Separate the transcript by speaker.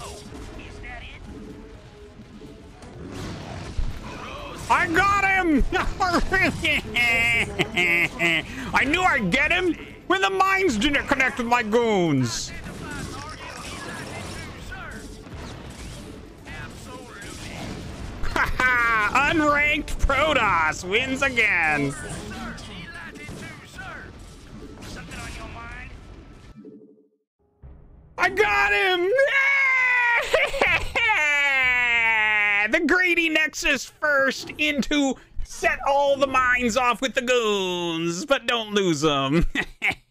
Speaker 1: I got him! I knew I'd get him when the mines didn't connect with my goons. Haha! Unranked Protoss wins again. I got him! The greedy Nexus first into set all the mines off with the goons, but don't lose them.